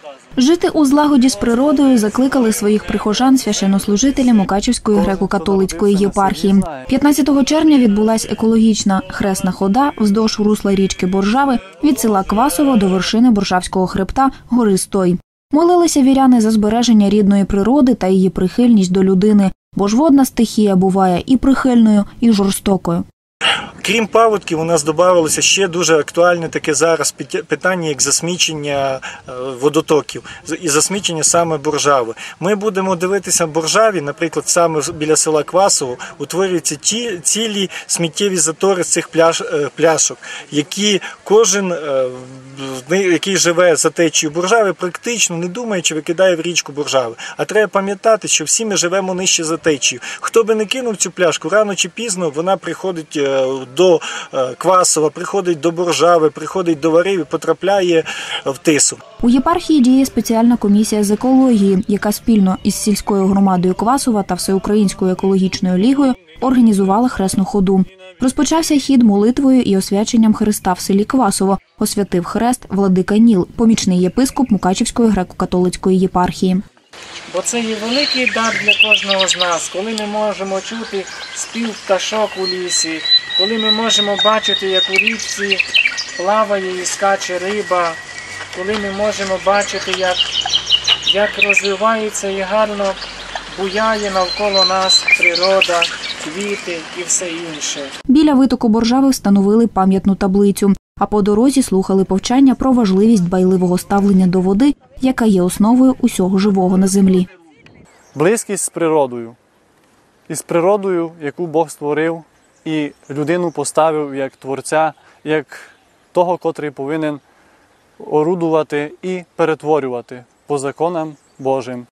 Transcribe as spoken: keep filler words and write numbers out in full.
Жити у злагоді з природою закликали своїх прихожан священнослужителі Мукачівської греко-католицької єпархії. п'ятнадцятого червня відбулась екологічна хресна хода вздовж русла річки Боржави від села Квасово до вершини Боржавського хребта гори Стой. Молилися віряни за збереження рідної природи та її прихильність до людини, бо ж водна стихія буває і прихильною, і жорстокою. Крім паводків, у нас додавалося ще дуже актуальне таке зараз питання, як засмічення водотоків і засмічення саме Боржави. Ми будемо дивитися в Боржаві, наприклад, саме біля села Квасово, утворюються ті, цілі сміттєві затори з цих пляш, пляшок, які кожен, який живе за течією Боржави, практично не думаючи викидає в річку Боржави. А треба пам'ятати, що всі ми живемо нижче за течією. Хто би не кинув цю пляшку, рано чи пізно вона приходить до Квасова, приходить до Боржави, приходить до Варив і потрапляє в Тису. У єпархії діє спеціальна комісія з екології, яка спільно із сільською громадою Квасова та Всеукраїнською екологічною лігою організувала хресну ходу. Розпочався хід молитвою і освяченням Христа в селі Квасово. Освятив хрест владика Ніл, помічний єпископ Мукачівської греко-католицької єпархії. Бо це є великий дар для кожного з нас, коли ми можемо чути спів пташок у лісі, коли ми можемо бачити, як у річці плаває і скаче риба, коли ми можемо бачити, як, як розвивається і гарно буяє навколо нас природа, квіти і все інше. Біля витоку Боржави встановили пам'ятну таблицю, а по дорозі слухали повчання про важливість дбайливого ставлення до води, яка є основою усього живого на землі. Близькість з природою. Із природою, яку Бог створив, і людину поставив як творця, як того, котрий повинен орудувати і перетворювати по законам Божим.